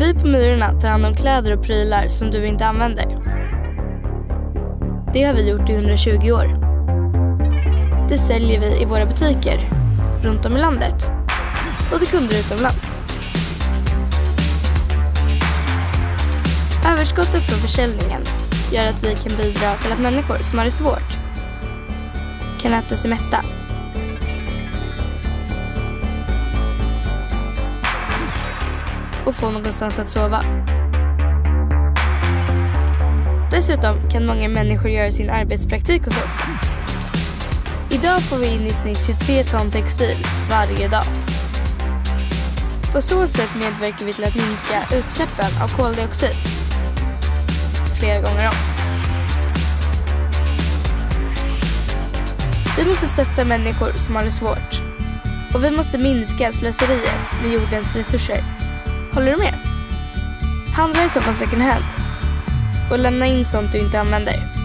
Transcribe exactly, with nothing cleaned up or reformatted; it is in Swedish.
Vi på Myrorna tar hand om kläder och prylar som du inte använder. Det har vi gjort i hundratjugo år. Det säljer vi i våra butiker runt om i landet och till kunder utomlands. Överskottet från försäljningen gör att vi kan bidra till att människor som har det svårt kan äta sig mätta. Och få någonstans att sova. Dessutom kan många människor göra sin arbetspraktik hos oss. Idag får vi in i snitt tjugotre ton textil varje dag. På så sätt medverkar vi till att minska utsläppen av koldioxid flera gånger om. Vi måste stötta människor som har det svårt. Och vi måste minska slöseriet med jordens resurser. Håller du med? Handla i så fall second hand. Och lämna in sånt du inte använder.